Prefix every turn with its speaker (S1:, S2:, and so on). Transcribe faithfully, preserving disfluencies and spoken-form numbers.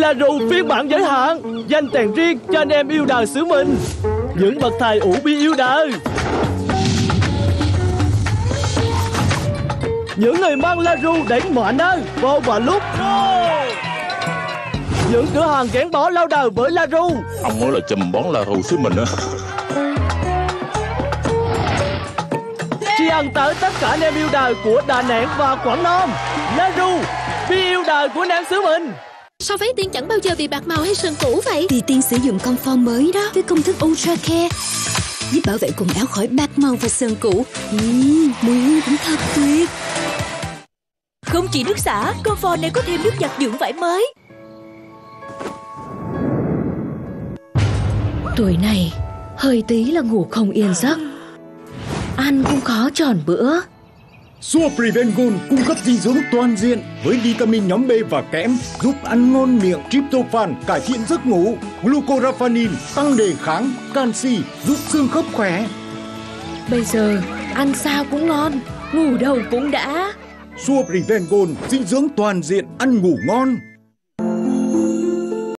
S1: Laru phiên bản giới hạn, dành tặng riêng cho anh em yêu đời xứ mình. Những bậc thầy ủ bi yêu đời, những người mang Laru đến mọi nơi vô mọi lúc. Những cửa hàng gắn bó lâu đời với Laru.
S2: Ông mới là chùm bón Laru xứ mình á.
S1: Tri ân tới tất cả anh em yêu đời của Đà Nẵng và Quảng Nam. Laru, bi yêu đời của anh em xứ mình.
S3: Sao váy Tiên chẳng bao giờ bị bạc màu hay sần cũ vậy?
S4: Vì Tiên sử dụng con form mới đó, với công thức Ultra Care, giúp bảo vệ quần áo khỏi bạc màu và sần cũ. uhm, Mùi hương cũng thật tuyệt.
S5: Không chỉ nước xả, con form này có thêm nước giặt dưỡng vải mới.
S6: Tuổi này, hơi tí là ngủ không yên giấc, ăn cũng khó tròn bữa.
S7: Sua Prevent Gold cung cấp dinh dưỡng toàn diện với vitamin nhóm B và kẽm, giúp ăn ngon miệng, tryptophan cải thiện giấc ngủ, glucoraphanin tăng đề kháng, canxi giúp xương khớp khỏe.
S6: Bây giờ ăn sao cũng ngon, ngủ đâu cũng đã.
S7: Sua Prevent Gold dinh dưỡng toàn diện, ăn ngủ ngon.